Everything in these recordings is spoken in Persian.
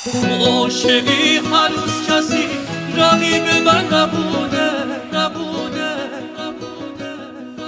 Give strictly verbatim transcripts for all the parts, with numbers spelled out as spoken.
عاشقی هنوز کسی رقیب من نبوده نبوده نبوده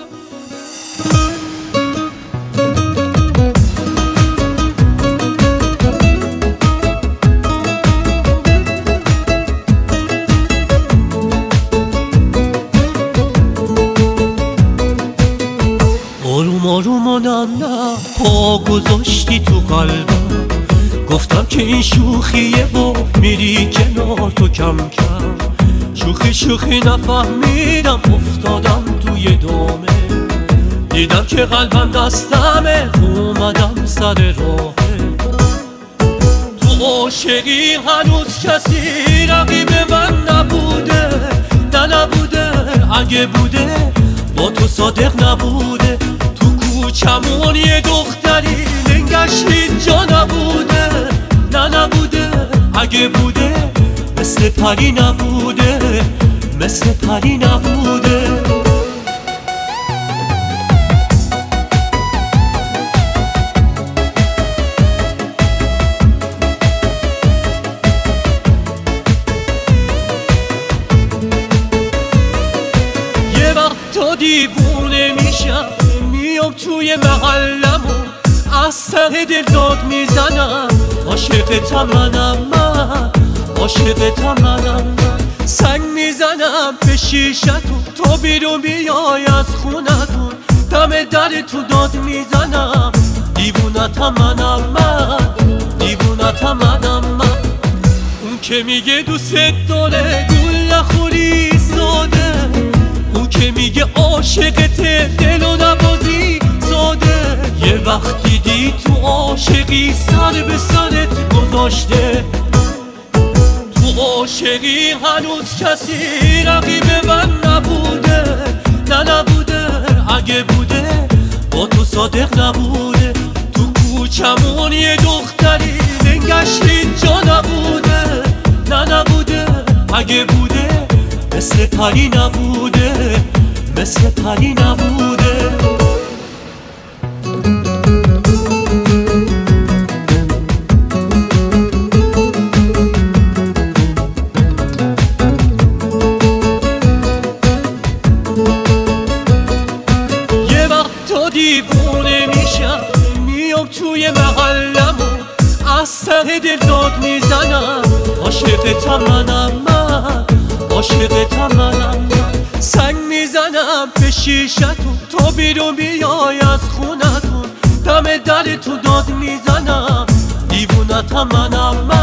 آروم آروم و نه نه پا گذاشتی تو قلبم، گفتم که این شوخیه و میری کنار تو کم کم. شوخی شوخی نفهمیدم افتادم توی دامه، دیدم که قلبم دستمه اومدم سر راهه. تو عاشقی هنوز کسی رقیب من نبوده نه نبوده، اگه بوده با تو صادق نبوده. تو کوچمون یه دختری لنگش هیچ جا نبوده نه نبوده، اگه بوده مثل پری نبوده مثل پری نبوده. یه وقت تا دیوونه میشم میام توی محلمون، از ته دل داد میزنم عاشقتم منم من عاشقتم منم من. سنگ میزنم به شیشتون تا بیرون بیای از خونتون، دم در تو داد میزنم دیوونتم منم من دیوونتم منم من. اون که میگه دوست داره گول نخوری ساده، اون که میگه عاشقت دلو نبازی ساده. یه وقت دیدی تو عاشقی سر به سرت گذاشته. تو عاشقی هنوز کسی رقیب من نبوده نه نبوده، اگه بوده با تو صادق نبوده. تو کوچمون یه دختری لنگش هیچ جا نبوده نه نبوده، اگه بوده مثل پری نبوده مثل پری نبوده. دیوونه میشم میام توی محلمون، از ته دل داد میزنم عاشقتم منم من عاشقتم منم من. سنگ میزنم به شیشتون تا بیرون بیای از خونتون، دم در تو داد میزنم دیوونتم منم من